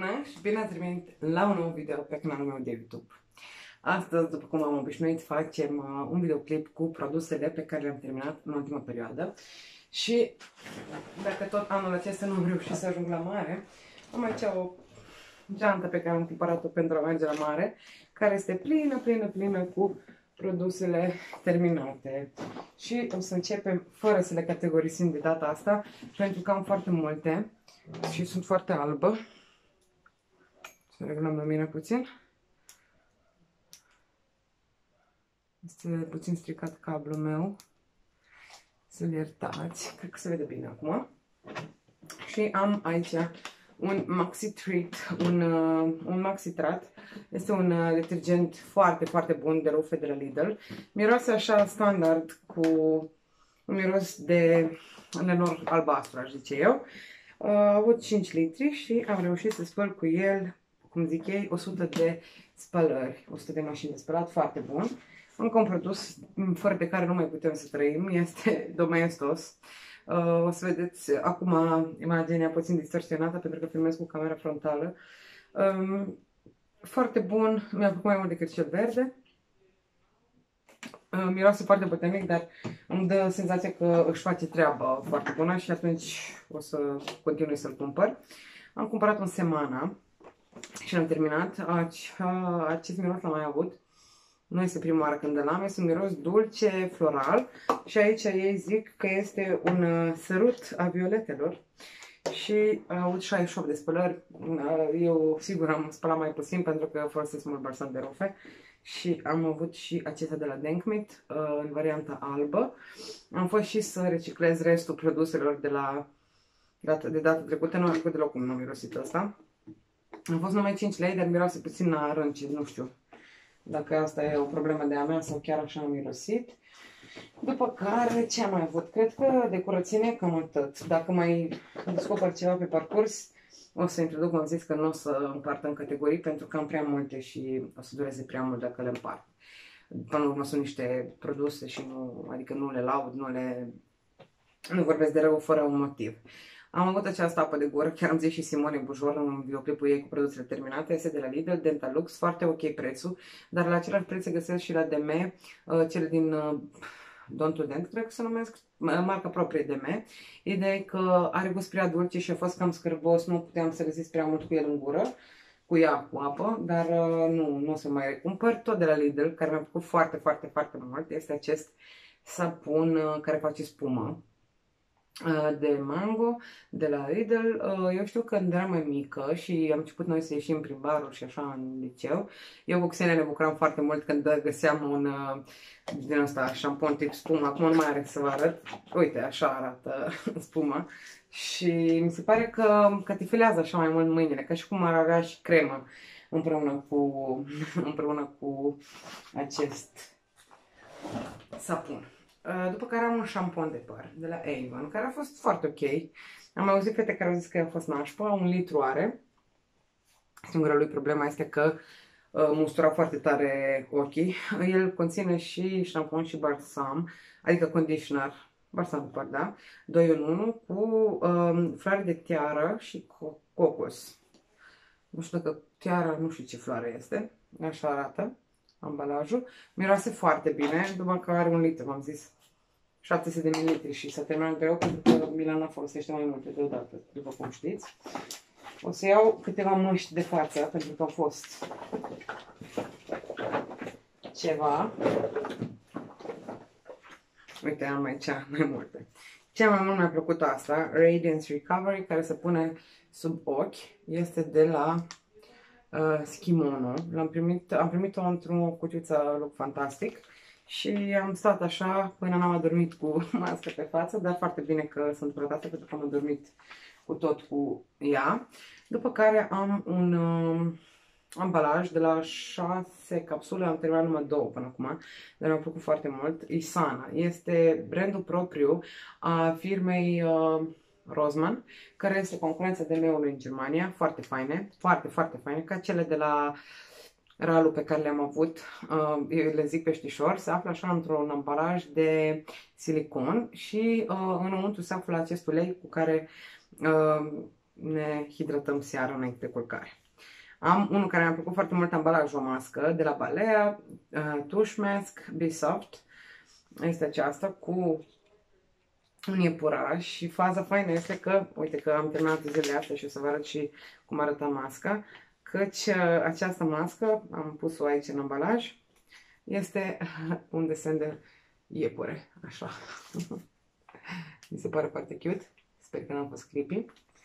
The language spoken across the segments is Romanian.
Bună și bine ați venit la un nou video pe canalul meu de YouTube. Astăzi, după cum am obișnuit, facem un videoclip cu produsele pe care le-am terminat în ultima perioadă. Și dacă tot anul acesta nu am reușit să ajung la mare, am aici o geantă pe care am cumpărat-o pentru a merge la mare, care este plină cu produsele terminate. Și o să începem fără să le categorisim de data asta, pentru că am foarte multe și sunt foarte albă. Să reglăm lumina puțin. Este puțin stricat cablul meu. Să-l iertați. Cred că se vede bine acum. Și am aici un Maxi Treat, un Maxi Trat. Este un detergent foarte bun de rufe de la Lidl. Miroase așa standard, cu un miros de lenor albastru, aș zice eu. A avut 5 litri și am reușit să spăl cu el, cum zic ei, 100 de spălări, 100 de mașini de spălat, foarte bun. Încă un produs fără de care nu mai putem să trăim, este Domestos. O să vedeți acum imaginea puțin distorsionată pentru că filmez cu camera frontală. Foarte bun, mi-a plăcut mai mult decât cel verde. Miroase foarte puternic, dar îmi dă senzația că își face treaba foarte bună și atunci o să continui să-l cumpăr. Am cumpărat un Semana și l-am terminat. Acest miros l-am mai avut. Nu este prima oară când îl am, este un miros dulce, floral și aici ei zic că este un sărut a violetelor și a avut 68 de spălări. Eu sigur am spălat mai puțin pentru că folosesc mult balsam de rufe și am avut și acesta de la Denkmit în varianta albă. Am fost și să reciclez restul produselor de data trecută, nu am făcut deloc cum nu am mirosit ăsta. Am fost numai 5 lei, dar miroase puțin la rânci, nu știu dacă asta e o problemă de a mea sau chiar așa am mirosit. După care, ce am mai avut? Cred că de curățenie cam atât. Dacă mai descoper ceva pe parcurs, o să introduc, am zis că nu o să împart în categorii pentru că am prea multe și o să dureze prea mult dacă le împart. Până la urmă sunt niște produse și adică nu le laud, nu vorbesc de rău fără un motiv. Am avut această apă de gură, chiar am zis și Simone Bujor în videoclipul ei cu produsele terminate, este de la Lidl, Dentalux, foarte ok prețul, dar la același preț se găsesc și la DM, cele din Don't to Dent, cred că se numesc, marca proprie DM. Ideea e că are gust prea dulce și a fost cam scârbos, nu puteam să găsesc prea mult cu el în gură, cu apă, dar nu o să mai recumpăr. Tot de la Lidl, care mi-a plăcut foarte mult, este acest sapun care face spumă de mango de la Lidl. Eu știu că când eram mai mică și am început noi să ieșim prin baruri și așa în liceu, eu cu Xenia ne bucuram foarte mult când găseam un din ăsta șampon tip spumă. Acum nu mai are să vă arăt. Uite, așa arată spuma. Și mi se pare că catifilează așa mai mult mâinile, ca și cum ar avea și cremă împreună cu acest sapun. După care am un șampon de păr de la Avon, care a fost foarte ok. Am auzit fete care au zis că a fost nașpa, 1 litru are. Singura lui problema este că mustura foarte tare ochii. El conține și șampon și balsam, adică conditioner, balsam de păr, da? 2 în 1 cu floare de tiară și cocos. Nu știu dacă tiara, nu știu ce floare este, așa arată ambalajul. Miroase foarte bine, după care are 1 litru, v-am zis. 700 de ml și s-a terminat greu pentru că Milana folosește mai multe deodată, după cum știți. O să iau câteva măști de față pentru că au fost ceva. Uite, am aici mai multe. Cea mai mult mi-a plăcut asta, Radiance Recovery, care se pune sub ochi. Este de la Skimono. Am primit-o într-o cuțiță Look Fantastic. Și am stat așa până n-am adormit cu mască pe față, dar foarte bine că sunt tratată pentru că am adormit cu tot cu ea. După care am un ambalaj de la 6 capsule, am terminat numai 2 până acum, dar mi-a plăcut foarte mult. Isana este brandul propriu a firmei Rossmann, care este concurența DM-ului în Germania, foarte faine, foarte faine, ca cele de la Ralu pe care le-am avut, eu le zic peștișor, se află așa într-un ambalaj de silicon și înăuntru se află acest ulei cu care ne hidratăm seara înainte de culcare. Am unul care mi-a plăcut foarte mult, ambalajul, o mască de la Balea, Tush Mask Be Soft. Este aceasta cu un iepuraș și faza faină este că, uite că am terminat zilele astea și o să vă arăt și cum arată masca, căci această mască, am pus-o aici în ambalaj, este un desen de iepure, așa. Mi se pare foarte cute, sper că n-am fost creepy.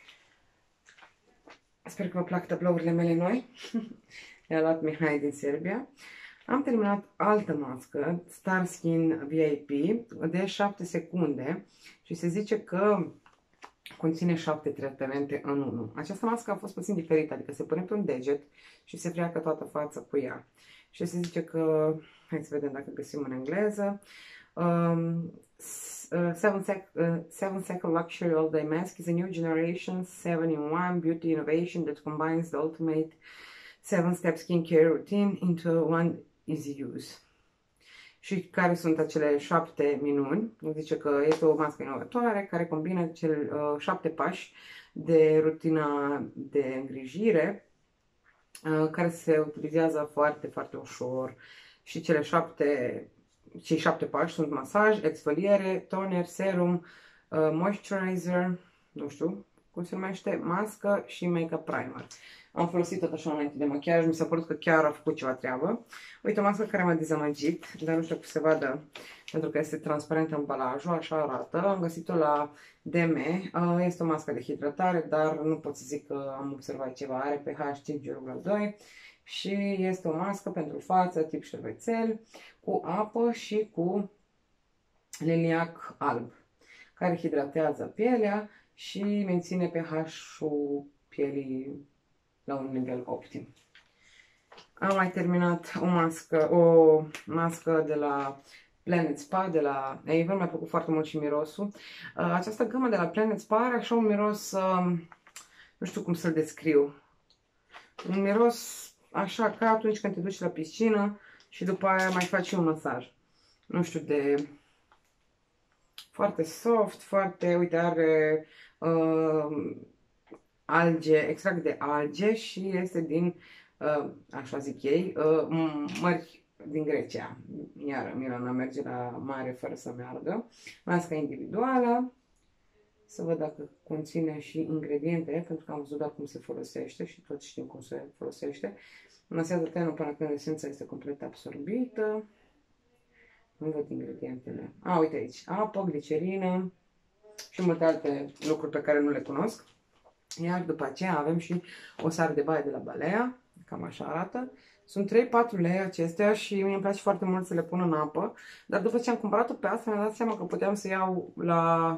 Sper că vă plac tablourile mele noi. I-a luat Mihai din Serbia. Am terminat altă mască, Starskin VIP, de 7 secunde și se zice că conține 7 tratamente în 1. Această mască a fost puțin diferită, adică se pune pe un deget și se freacă toată fața cu ea. Și se zice că, hai să vedem dacă găsim în engleză, 7 Second Luxury All Day Mask is a new generation 7-in-1 beauty innovation that combines the ultimate 7-step skincare routine into one easy use. Și care sunt acele 7 minuni? Zice că este o mască inovatoare care combină cele 7 pași de rutina de îngrijire care se utilizează foarte, foarte ușor. Și cei 7 pași sunt masaj, exfoliere, toner, serum, moisturizer, nu știu cum se numește, mască și make-up primer. Am folosit tot așa înainte de machiaj, mi s-a părut că chiar a făcut ceva treabă. Uite, o mască care m-a dezamăgit, dar nu știu cum se vadă, pentru că este transparent ambalajul, așa arată. Am găsit-o la DM, este o mască de hidratare, dar nu pot să zic că am observat ceva, are pH 5,2 și este o mască pentru față, tip șervețel, cu apă și cu liliac alb, care hidratează pielea și menține pH-ul pielii la un nivel optim. Am mai terminat o mască de la Planet Spa, de la Avon, mi-a plăcut foarte mult și mirosul. Această gamă de la Planet Spa are așa un miros, nu știu cum să-l descriu, un miros așa ca atunci când te duci la piscină și după aia mai faci un masaj. Nu știu, de foarte soft, foarte, uite, are alge, extract de alge și este din, așa zic ei, mări din Grecia. Iar Mirana merge la mare fără să meargă. Masca individuală. Să văd dacă conține și ingrediente, pentru că am văzut doar cum se folosește și toți știm cum se folosește. Masează tenul până când esența este complet absorbită. Nu văd ingredientele. Uite aici. Apă, glicerină și multe alte lucruri pe care nu le cunosc. Iar după aceea avem și o sară de baie de la Balea. Cam așa arată. Sunt 3-4 lei acestea și mie îmi place foarte mult să le pun în apă. Dar după ce am cumpărat-o pe asta, mi-am dat seama că puteam să iau la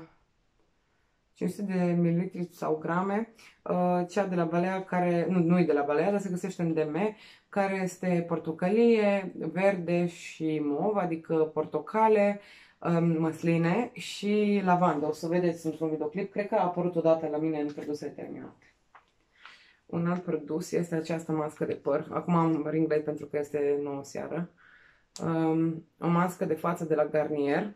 500 de mililitri sau grame, cea de la Balea, care, nu e de la Balea, dar se găsește în DM, care este portocalie, verde și mov, adică portocale, măsline și lavandă. O să vedeți într-un videoclip, cred că a apărut odată la mine în produse terminate. Un alt produs este această mască de păr. Acum am ring light pentru că este 9 seară. O mască de față de la Garnier,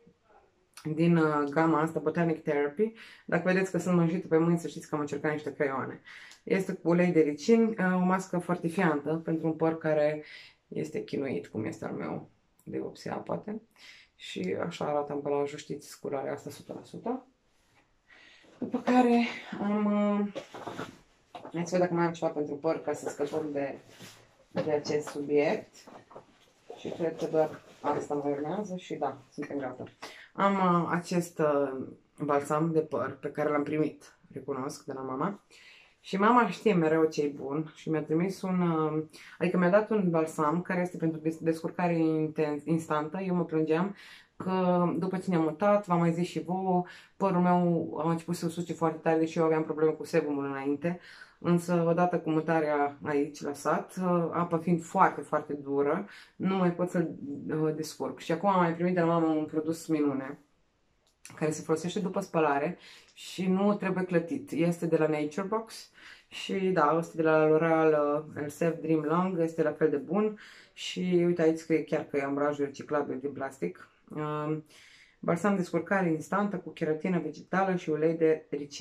din gama asta, Botanic Therapy. Dacă vedeți că sunt mânjite pe mâini, să știți că am încercat niște creioane. Este cu ulei de ricin, o mască fortifiantă pentru un păr care este chinuit, cum este al meu, de vopsea, poate. Și așa arată ambalajul, știți, culoarea asta 100%. După care am... Hai să văd dacă mai am ceva pentru păr, ca să scăpăm de acest subiect. Și cred că doar asta mai urmează și da, suntem gata. Am acest balsam de păr pe care l-am primit, recunosc, de la mama. Și mama știe mereu ce e bun și mi-a trimis adică mi-a dat un balsam care este pentru descurcare instantă. Eu mă plângeam că după ce ne-am mutat, v-am mai zis și vouă, părul meu a început să suce foarte tare, deși eu aveam probleme cu sebumul înainte. Însă, odată cu mutarea aici la sat, apa fiind foarte, foarte dură, nu mai pot să-l descurc. Și acum am mai primit de la mama un produs minune, care se folosește după spălare și nu trebuie clătit. Este de la Nature Box și da, este de la L'Oreal Elseve Dream Long, este la fel de bun și uite aici scrie chiar că e ambalajul reciclabil din plastic. Balsam de descurcare instantă cu keratină vegetală și ulei de ricin.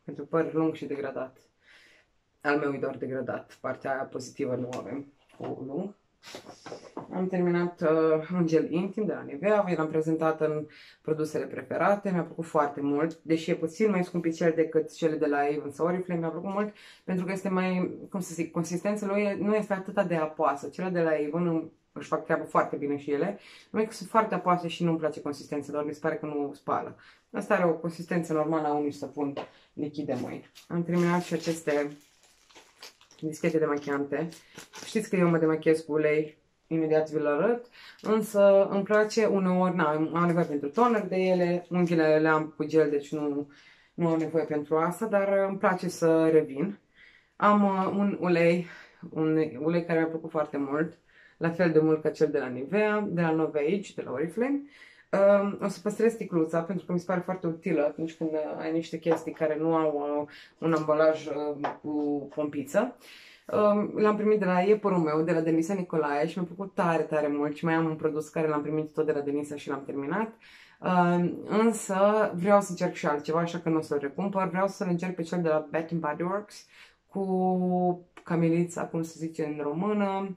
pentru păr lung și degradat. Al meu e doar degradat, partea aia pozitivă nu avem cu lung. Am terminat un gel intim de la Nivea, vi l-am prezentat în produsele preferate, mi-a plăcut foarte mult, deși e puțin mai scumpicel decât cele de la Avon sau Oriflame, mi-a plăcut mult pentru că este mai, cum să zic, consistența lui nu este atât de apoasă. Cele de la Avon își fac treabă foarte bine și ele, numai că sunt foarte apoase și nu-mi place consistența, doar mi se pare că nu spală. Asta are o consistență normală a unui săpun lichid de mâini. Am terminat și aceste dischete demachiante. Știți că eu mă demachiez cu ulei, imediat vi-l arăt, însă îmi place uneori, am nevoie pentru toner de ele, unghiile le am cu gel, deci nu am nevoie pentru asta, dar îmi place să revin. Am un ulei care mi-a plăcut foarte mult, la fel de mult ca cel de la Nivea, de la Nova Age, de la Oriflame. O să păstrez sticluța pentru că mi se pare foarte utilă atunci când ai niște chestii care nu au un ambalaj cu pompiță. L-am primit de la iepurul meu, de la Denisa Nicolae și mi-a plăcut tare, tare mult și mai am un produs care l-am primit tot de la Denisa și l-am terminat. Însă vreau să încerc și altceva, așa că nu o să-l recumpăr. Vreau să-l încerc pe cel de la Bath Body Works cu camilița, cum se zice în română,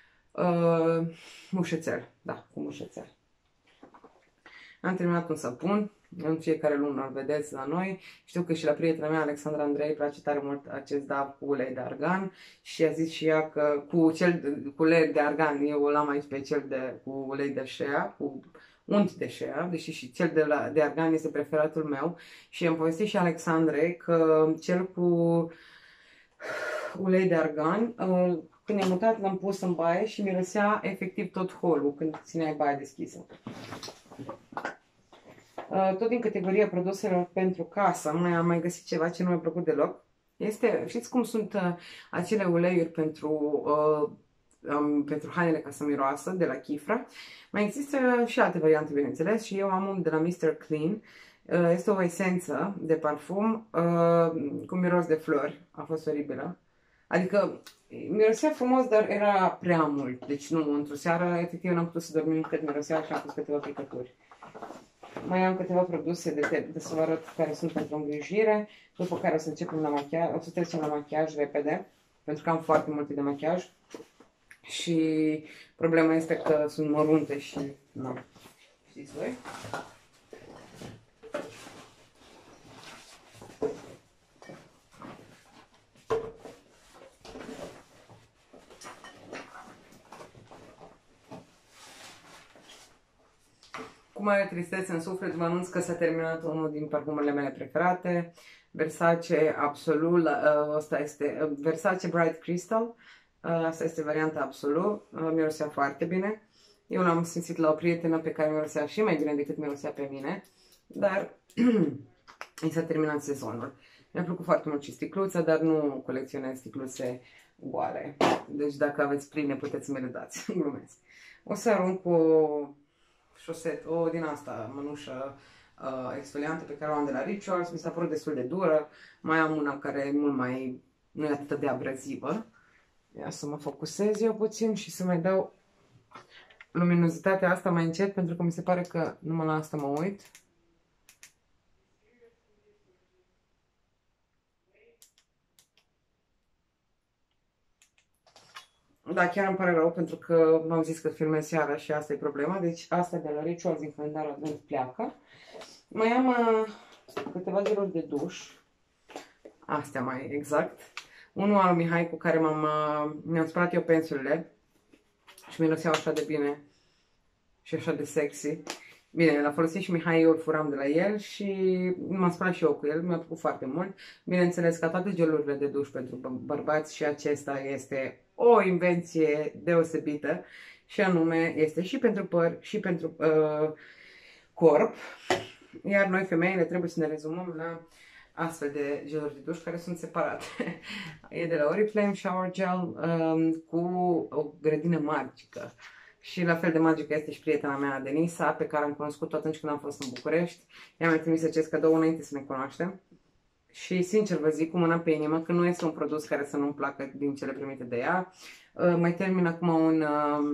mușețel, da, cu mușețel. Am terminat un sapun, în fiecare lună îl vedeți la noi. Știu că și la prietena mea, Alexandra Andrei, îi place tare mult acest DAV cu ulei de argan și a zis și ea că cu ulei de argan, eu l-am aici pe cel cu ulei de shea, cu unt de shea, deși și cel de argan este preferatul meu și am povestit și Alexandrei că cel cu ulei de argan, când ne-am mutat, l-am pus în baie și mirosea efectiv tot holul când țineai baia deschisă. Tot din categoria produselor pentru casă, am mai găsit ceva ce nu mi-a plăcut deloc. Știți cum sunt acele uleiuri pentru hainele ca să miroasă, de la Kifra? Mai există și alte variante, bineînțeles, și eu am un de la Mr. Clean. Este o esență de parfum cu miros de flori. A fost oribilă. Adică mirosea frumos, dar era prea mult. Deci nu, într-o seară, efectiv, n-am putut să dormim cât mirosea și am pus câteva picături. Mai am câteva produse de să vă arăt care sunt pentru îngrijire, după care o să începem la machiaj, o să trecem la machiaj repede, pentru că am foarte multe de machiaj și problema este că sunt mărunte și nu, știți voi? Cu mare tristețe în suflet vă anunț că s-a terminat unul din parfumurile mele preferate, Versace Absolut, asta este Versace Bright Crystal, asta este varianta Absolut, mirosea foarte bine. Eu l-am simțit la o prietenă pe care mirosea și mai bine decât mirosea pe mine, dar i s-a terminat sezonul. Mi-a plăcut foarte mult și sticluța, dar nu colecționez sticluțe goale, deci dacă aveți pline puteți să mi le dați, glumesc. O să arunc o din asta, mănușă exfoliantă pe care o am de la Rituals, mi s-a părut destul de dură, mai am una care e mult mai, nu e atât de abrazivă. Ia să mă focusez eu puțin și să mai dau luminozitatea asta mai încet, pentru că mi se pare că numai la asta mă uit. Da, chiar îmi pare rău pentru că m-am zis că filmez seara și asta e problema. Deci asta de la Rituals din calendarul advent pleacă. Mai am câteva geluri de duș. Astea mai exact. Unul al lui Mihai cu care mi-am spălat eu pensulele și miroseau așa de bine și așa de sexy. Bine, l-a folosit și Mihai, eu îl furam de la el și m-am spălat și eu cu el, mi-a plăcut foarte mult. Bineînțeles, ca toate gelurile de duș pentru bărbați, și acesta este o invenție deosebită și anume este și pentru păr și pentru corp. Iar noi femeile trebuie să ne rezumăm la astfel de geluri de duș care sunt separate. E de la Oriflame Shower Gel cu o grădină magică. Și la fel de magică este și prietena mea, Denisa, pe care am cunoscut-o atunci când am fost în București. I-am mai trimis acest cadou înainte să ne cunoaștem. Și sincer vă zic cu mâna pe inimă că nu este un produs care să nu-mi placă din cele primite de ea. Mai termin acum un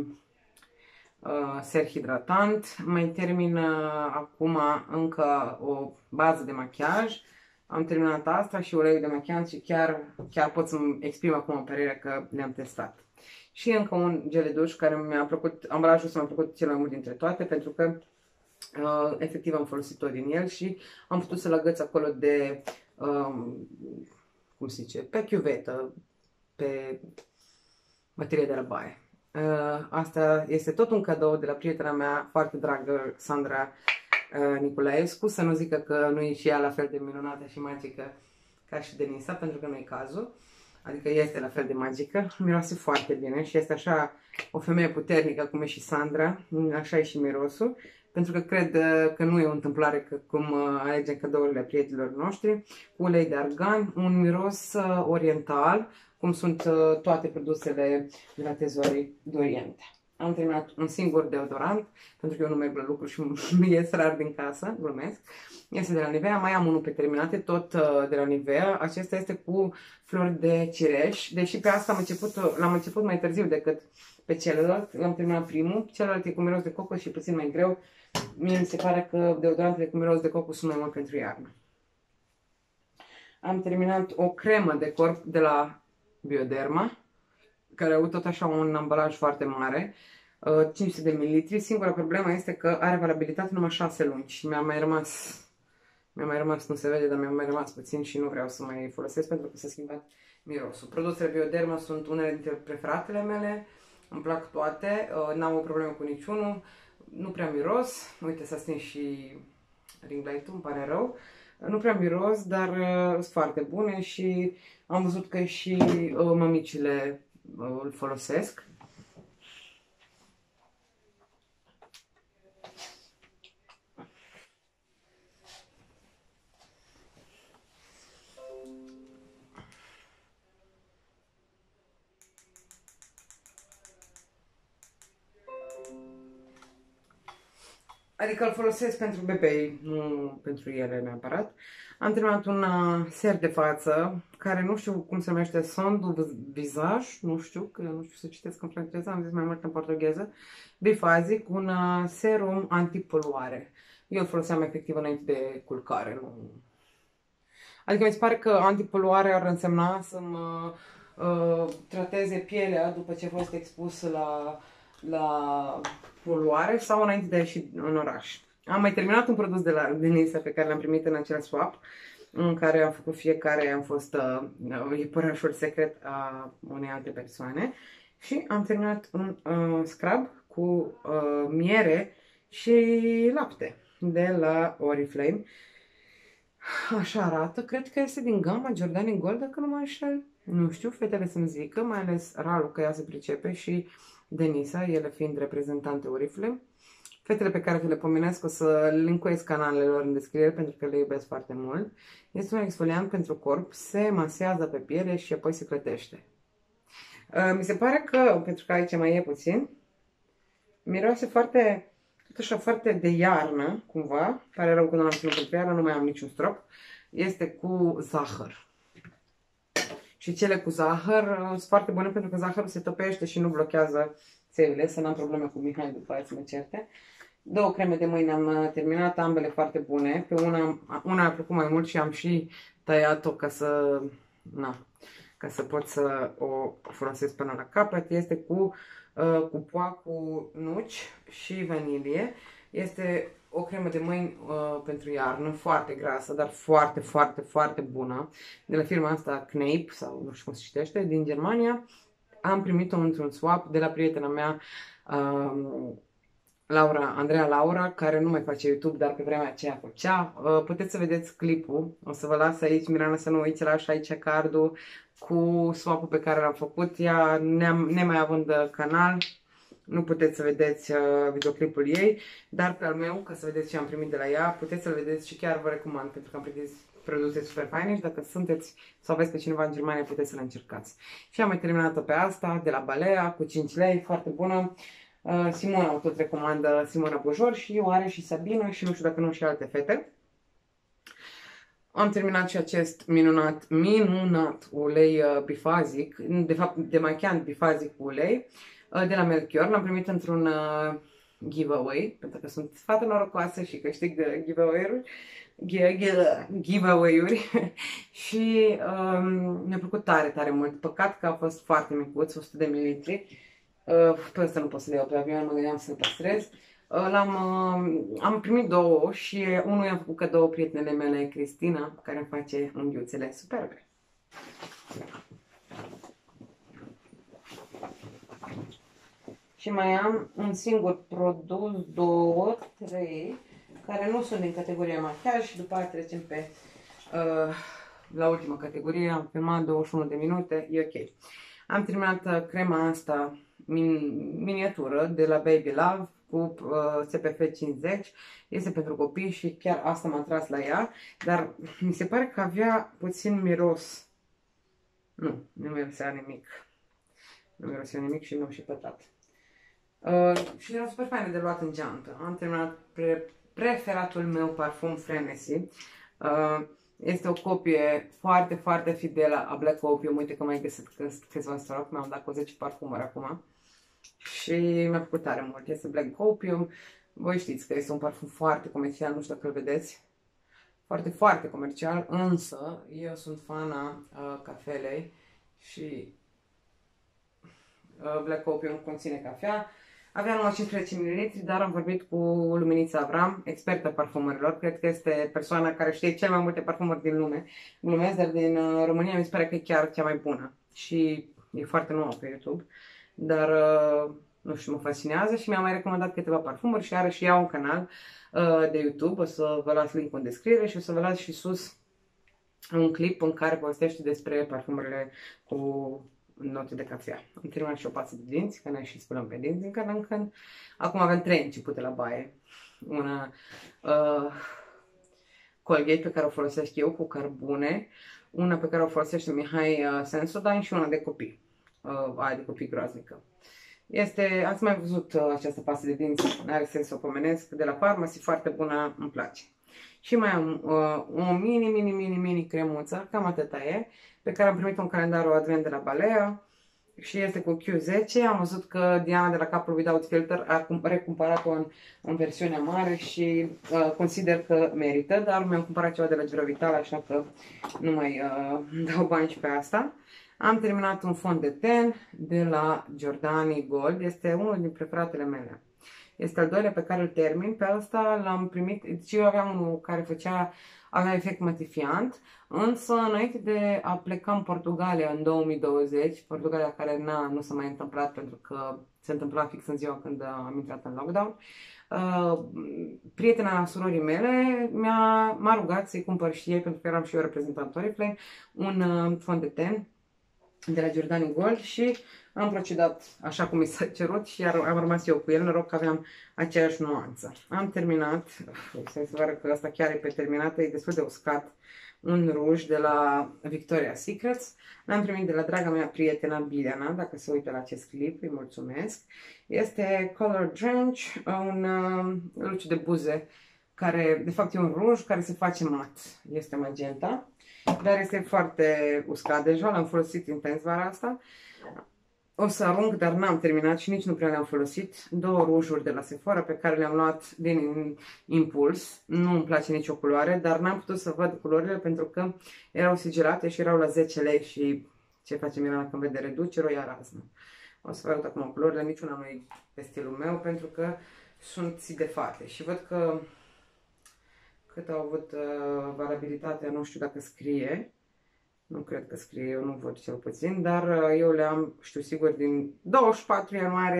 ser hidratant. Mai termin acum încă o bază de machiaj. Am terminat asta și uleiul de machiaj și chiar pot să-mi exprim acum părerea că le-am testat. Și încă un gel de duș care mi-a plăcut, ambalajul mi-a plăcut cel mai mult dintre toate, pentru că efectiv am folosit tot din el și am putut să-l agăț acolo de, cum se zice, pe chiuvetă, pe baterie de la baie. Asta este tot un cadou de la prietena mea foarte dragă, Sandra Nicolaescu, să nu zică că nu e și ea la fel de minunată și magică ca și Denisa, pentru că nu e cazul. Adică este la fel de magică, miroase foarte bine și este așa o femeie puternică cum e și Sandra, așa e și mirosul, pentru că cred că nu e o întâmplare că cum alegem cadourile prietenilor noștri, cu ulei de argan, un miros oriental, cum sunt toate produsele de la Tezorii de Orient. Am terminat un singur deodorant, pentru că eu nu merg la lucru și mi ies rar din casă, glumesc. Este de la Nivea, mai am unul pe terminate, tot de la Nivea. Acesta este cu flori de cireș, deși pe asta l-am început mai târziu decât pe celălalt. L-am terminat primul, celălalt e cu miros de cocos și puțin mai greu. Mie mi se pare că deodorantele cu miros de cocos sunt mai mult pentru iarnă. Am terminat o cremă de corp de la Bioderma, care au tot așa un ambalaj foarte mare, 500 de ml. Singura problemă este că are valabilitate numai 6 luni și mi-a mai rămas, nu se vede, dar mi-a mai rămas puțin și nu vreau să mai folosesc pentru că s-a schimbat mirosul. Produsele Bioderma sunt unele dintre preferatele mele, îmi plac toate, n-am o problemă cu niciunul, nu prea miros, uite s-a stins și ring light-ul, îmi pare rău. Nu prea miros, dar sunt foarte bune și am văzut că și mămicile îl folosesc. Adică îl folosesc pentru bebei, nu pentru ele neapărat. Am terminat un ser de față, care nu știu cum se numește, son du visage, nu știu să citesc în franceză, am zis mai mult în portugheză, bifazic, un serum antipoluare. Eu îl foloseam efectiv înainte de culcare, nu... Adică mi se pare că antipoluare ar însemna să mă trateze pielea după ce a fost expus la poluare sau înainte de a ieși în oraș. Am mai terminat un produs de la Denisa pe care l-am primit în acel swap, în care am făcut fiecare, am fost iepurașul secret a unei alte persoane și am terminat un scrub cu miere și lapte de la Oriflame. Așa arată, cred că este din gama Giordani Gold, dacă nu mă înșel. Nu știu, fetele să-mi zică, mai ales Ralu, că ea se pricepe, și Denisa, ele fiind reprezentante Oriflame. Fetele pe care vi le pomenesc o să linkuiesc canalele lor în descriere pentru că le iubesc foarte mult. Este un exfoliant pentru corp, se masează pe piele și apoi se clătește. Mi se pare că, pentru că aici mai e puțin, miroase foarte, tot așa, foarte de iarnă, cumva. Pare rău că nu am ținut pentru iarnă, nu mai am niciun strop. Este cu zahăr. Și cele cu zahăr sunt foarte bune pentru că zahărul se topește și nu blochează țevile, să n-am probleme cu Mihai după aia să mă certe. 2 creme de mâini am terminat, ambele foarte bune. Pe una a plăcut mai mult și am și tăiat-o ca să pot să o folosesc până la capăt. Este cu cupoa cu nuci și vanilie. Este o cremă de mâini pentru iarnă, foarte grasă, dar foarte, foarte, foarte bună. De la firma asta Kneipp, sau nu știu cum se citește, din Germania. Am primit-o într-un swap de la prietena mea, Andreea Laura, care nu mai face YouTube, dar pe vremea aceea făcea. Puteți să vedeți clipul, o să vă las aici, Mirana, să nu uiți, lași aici cardul cu swap-ul pe care l-am făcut. Ea, nemai având canal, nu puteți să vedeți videoclipul ei, dar pe al meu, ca să vedeți ce am primit de la ea, puteți să-l vedeți și chiar vă recomand, pentru că am primit produse super faine și dacă sunteți sau aveți pe cineva în Germania, puteți să le încercați. Și am mai terminat-o pe asta, de la Balea, cu 5 lei, foarte bună. Simona o tot recomandă, Simona Bujor, și eu are și Sabina și nu știu dacă nu și alte fete. Am terminat și acest minunat ulei bifazic, de fapt demachiant bifazic cu ulei, de la Melchior. L-am primit într-un giveaway, pentru că sunt fată norocoasă și câștig giveaway-uri și mi-a plăcut tare, tare mult. Păcat că a fost foarte micuț, 100 de mililitri. Pe ăsta nu pot să le iau pe avion, mă gândeam să-l păstrez. Am primit două și unul i-am făcut cadou prietenele mele, Cristina, care îmi face unghiuțele superbe. Și mai am un singur produs, 2, 3, care nu sunt din categoria machiaj și după aceea trecem pe la ultima categorie. Am filmat 21 de minute, e ok. Am terminat crema asta miniatură de la Baby Love cu SPF 50. Este pentru copii și chiar asta m-a tras la ea, dar mi se pare că avea puțin miros. Nu mirosea nimic. Nu mirosea nimic și mi-au și pătat. Și era super faină de luat în geantă. Am terminat preferatul meu parfum Frenesy. Este o copie foarte, foarte fidelă a Black Opium. Uite că mai găsit câțiva stock. Mi-am dat cu 10 parfumuri acum. Și mi-a plăcut tare mult. Este Black Opium. Voi știți că este un parfum foarte comercial, nu știu dacă îl vedeți. Foarte, foarte comercial, însă eu sunt fana cafelei și Black Opium conține cafea. Avea numai 15 ml, dar am vorbit cu Luminița Avram, expertă parfumărilor. Cred că este persoana care știe cel mai multe parfumuri din lume. Glumesc, dar din România mi se pare că e chiar cea mai bună. Și e foarte nouă pe YouTube. Dar, nu știu, mă fascinează și mi-a mai recomandat câteva parfumuri și are și ea un canal de YouTube. O să vă las link în descriere și o să vă las și sus un clip în care povestește despre parfumurile cu note de cafea. Am terminat și o pasă de dinți, că noi și spălăm pe dinți din când în când. Acum avem 3 începute la baie. Una Colgate pe care o folosesc eu cu cărbune, una pe care o folosește Mihai Sensodyne și una de copii. Aia de copii groaznică. Ați mai văzut această pasă de dinți, n-are sens să o pomenesc, de la Pharmacy, foarte bună, îmi place. Și mai am o mini cremuță, cam atâta e, pe care am primit un calendar advent de la Balea și este cu Q10. Am văzut că Diana de la Couple Without Filter a recumpărat-o în versiunea mare și consider că merită, dar mi-am cumpărat ceva de la Giro Vital, așa că nu mai dau bani și pe asta. Am terminat un fond de ten de la Giordani Gold, este unul din preferatele mele. Este al doilea pe care îl termin, pe asta l-am primit, deci eu aveam unul care avea efect matifiant, însă înainte de a pleca în Portugalia în 2020, Portugalia care nu s-a mai întâmplat pentru că se întâmpla fix în ziua când am intrat în lockdown, prietena surorii mele m-a rugat să-i cumpăr și ei, pentru că eram și eu reprezentant Oriflame, un fond de ten de la Giordani Gold și am procedat așa cum mi s-a cerut și am rămas eu cu el, noroc că aveam aceeași nuanță. Am terminat, să vă arăt că asta chiar e pe terminată, e destul de uscat, un ruj de la Victoria's Secret. L-am primit de la draga mea prietenă Bileana, dacă se uită la acest clip, îi mulțumesc. Este Color Drench, un luciu de buze, care de fapt e un ruj care se face mat, este magenta. Dar este foarte uscat deja, l-am folosit intens vara asta. O să arunc, dar n-am terminat și nici nu prea le-am folosit. 2 rujuri de la Sephora pe care le-am luat din impuls. Nu îmi place nicio culoare, dar n-am putut să văd culorile pentru că erau sigilate și erau la 10 lei și ce face Mirana când vede reducere, o ia raznă. O să vă arăt acum culorile, niciuna nu e pe stilul meu pentru că sunt sidefate și văd că cât au avut valabilitatea, nu știu dacă scrie. Nu cred că scrie, eu nu văd cel puțin, dar eu le am, știu sigur, din 24 ianuarie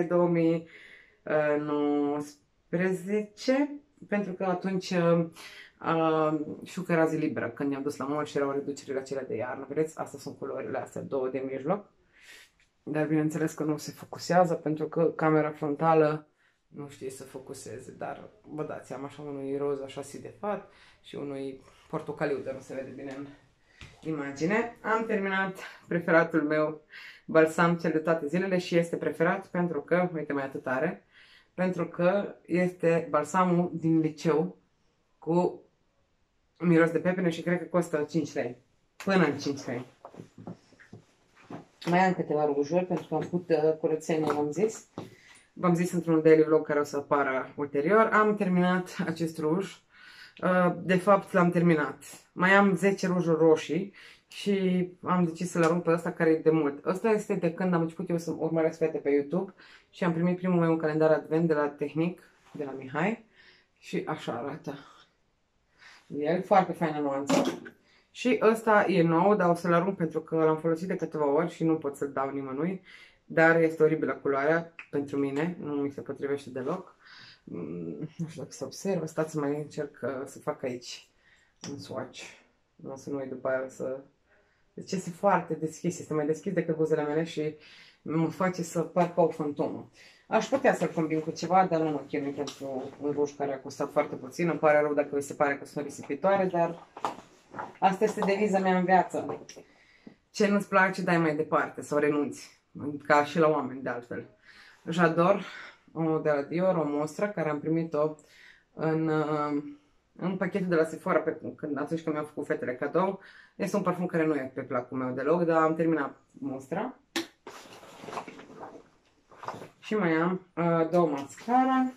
2019, pentru că atunci știu că era zi liberă când ne-am dus la mall și erau reducerile acelea de iarnă. Vedeți, astea sunt culorile astea, 2 de mijloc. Dar bineînțeles că nu se focusează pentru că camera frontală nu știe să focuseze, dar vă dați seama, așa unul e roz, așa sidefat și unul e portocaliu, dar nu se vede bine în imagine. Am terminat preferatul meu, balsam cel de toate zilele și este preferat pentru că, uite mai atât are, pentru că este balsamul din liceu cu miros de pepene și cred că costă 5 lei, până în 5 lei. Mai am câteva rujuri pentru că am făcut curățenie, am zis. v-am zis într-un daily vlog care o să apară ulterior, am terminat acest ruj. De fapt l-am terminat. Mai am 10 rujuri roșii și am decis să-l arunc pe ăsta care e de mult. Ăsta este de când am început eu să urmăresc fete pe YouTube și am primit primul meu calendar advent de la Tehnic, de la Mihai. Și așa arată. El foarte faină nuanță. Și ăsta e nou, dar o să-l arunc pentru că l-am folosit de câteva ori și nu pot să-l dau nimănui. Dar este oribilă culoarea pentru mine, nu mi se potrivește deloc. Nu știu dacă se observă, stați să mai încerc să fac aici un swatch. Nu o să nu uit după aia să... Deci este foarte deschis, este mai deschis decât buzele mele și mă face să par ca o fantomă. Aș putea să-l combin cu ceva, dar nu mă chinui pentru un ruj care a costat foarte puțin. Îmi pare rău dacă vi se pare că sunt risipitoare, dar asta este deviza mea în viață. Ce nu-ți place, dai mai departe sau renunți. Ca și la oameni, de altfel. J'adore de la Dior, o mostră care am primit-o în pachetul de la Sephora atunci când mi-au făcut fetele cadou. Este un parfum care nu e pe placul meu deloc, dar am terminat mostra. Și mai am două mascara.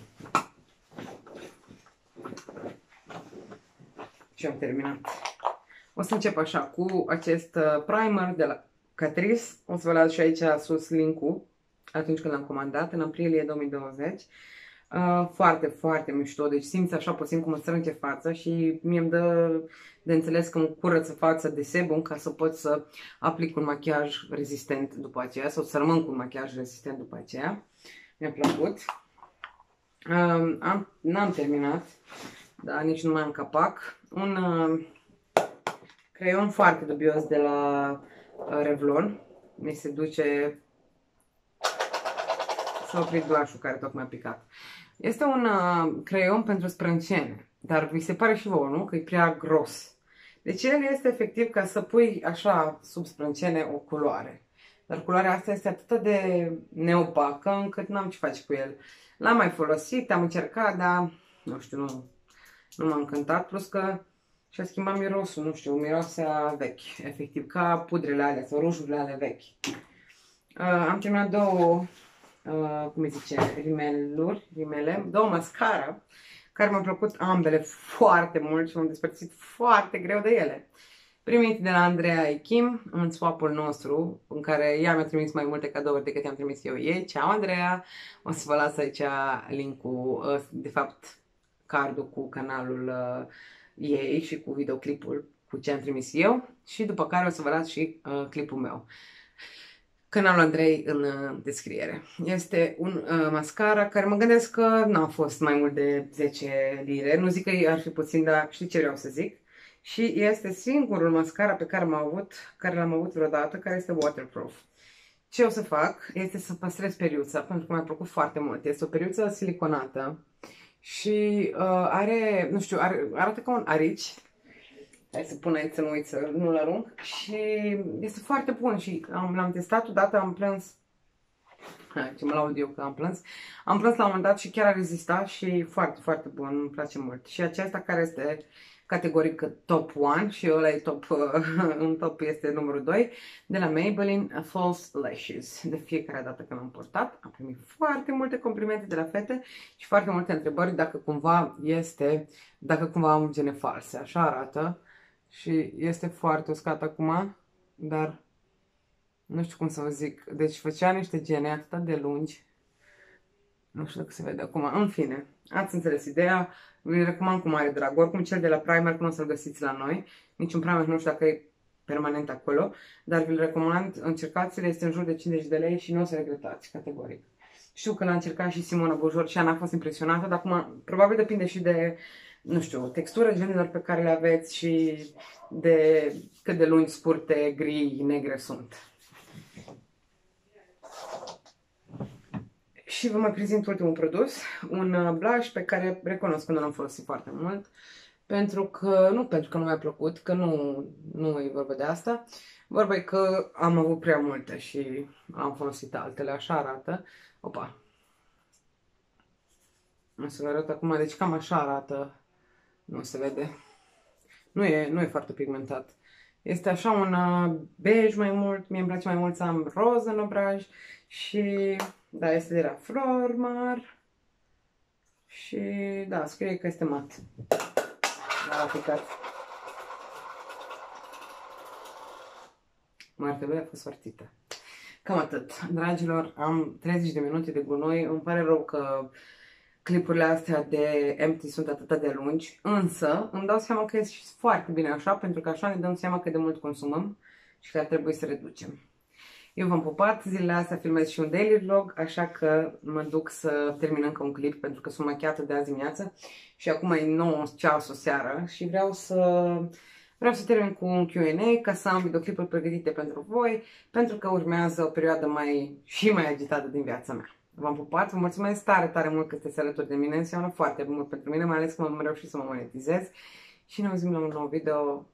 Și am terminat. O să încep așa cu acest primer de la Catrice. O să vă las și aici sus link-ul atunci când l-am comandat, în aprilie 2020. Foarte, foarte mișto, deci simți așa puțin cum îți strânge fața și mie îmi dă de înțeles că îmi curăță fața de sebum ca să pot să aplic un machiaj rezistent după aceea sau să rămân cu un machiaj rezistent după aceea. Mi-a plăcut. N-am terminat, dar nici nu mai am capac. Un creion foarte dubios de la Revlon. Mi se duce... S-a oprit blush-ul care tocmai a picat. Este un creion pentru sprâncene, dar vi se pare și vouă, nu? Că e prea gros. Deci el este efectiv ca să pui așa sub sprâncene o culoare. Dar culoarea asta este atât de neopacă încât n-am ce face cu el. L-am mai folosit, am încercat, dar nu știu, nu m-a încântat. Plus că și-a schimbat mirosul, nu știu, mirosea vechi. Efectiv, ca pudrele alea sau rujurile alea vechi. Am terminat două... cum îi zice, rimele, două mascara, care mi-au plăcut ambele foarte mult și m-am despărțit foarte greu de ele. Primit de la Andreea Echim, în swap-ul nostru, în care ea mi-a trimis mai multe cadouri decât i-am trimis eu ei. Ceau, Andreea! O să vă las aici link-ul, de fapt, cardul cu canalul ei și cu videoclipul cu ce am trimis eu. Și după care o să vă las și clipul meu. Canalul Andrei în descriere. Este un mascara care mă gândesc că n-a fost mai mult de 10 lire. Nu zic că ar fi puțin, dar știi ce vreau să zic. Și este singurul mascara pe care l-am avut vreodată, care este waterproof. Ce o să fac este să păstrez periuța, pentru că mi-a plăcut foarte mult. Este o periuță siliconată și are, nu știu, arată ca un arici. Hai să pun aici să nu uit să nu-l arunc. Și este foarte bun și l-am testat odată, am plâns. Ce mă laud eu că am plâns. Am plâns la un moment dat și chiar a rezistat și foarte, foarte bun, îmi place mult. Și acesta care este categoric top 1 și ăla e top, în top este numărul 2, de la Maybelline False Lashes. De fiecare dată când l-am portat, am primit foarte multe complimente de la fete și foarte multe întrebări dacă cumva am gene false. Așa arată. Și este foarte uscat acum, dar nu știu cum să vă zic. Deci făcea niște gene atât de lungi. Nu știu dacă se vede acum. În fine, ați înțeles ideea. Vi-l recomand cu mare drag. Oricum cel de la Primark nu o să-l găsiți la noi. Niciun Primark nu știu dacă e permanent acolo. Dar vi-l recomand, încercați-l, este în jur de 50 de lei și nu o să regretați, categoric. Știu că l-a încercat și Simona Bujor și Ana a fost impresionată, dar acum probabil depinde și de, nu știu, textura genelor pe care le aveți și de cât de lungi, scurte, gri, negre sunt. Și vă mai prezint ultimul produs, un blush pe care recunosc că nu l-am folosit foarte mult, pentru că nu mi-a plăcut, că nu e vorba de asta, vorba e că am avut prea multe și am folosit altele, așa arată. Opa! O să vă arăt acum, deci cam așa arată, nu se vede, nu e foarte pigmentat. Este așa un bej mai mult, mie îmi place mai mult să am roz în obraj și Da, este de la Flormar. Și da, scrie că este mat. L-am aplicat. Mai ar trebui a fost sortită. Cam atât. Dragilor, am 30 de minute de gunoi. Îmi pare rău că clipurile astea de empty sunt atât de lungi, însă îmi dau seama că este foarte bine așa, pentru că așa ne dăm seama cât de mult consumăm și că ar trebui să reducem. Eu v-am pupat, zilele astea filmez și un daily vlog, așa că mă duc să termin încă un clip, pentru că sunt machiată de azi dimineață și acum e 9 ceasul seara și vreau să termin cu un Q&A ca să am videoclipuri pregătite pentru voi, pentru că urmează o perioadă și mai agitată din viața mea. V-am pupat, vă mulțumesc tare, tare mult că sunteți alături de mine, înseamnă foarte mult pentru mine, mai ales că am reușit să mă monetizez și ne auzim la un nou video.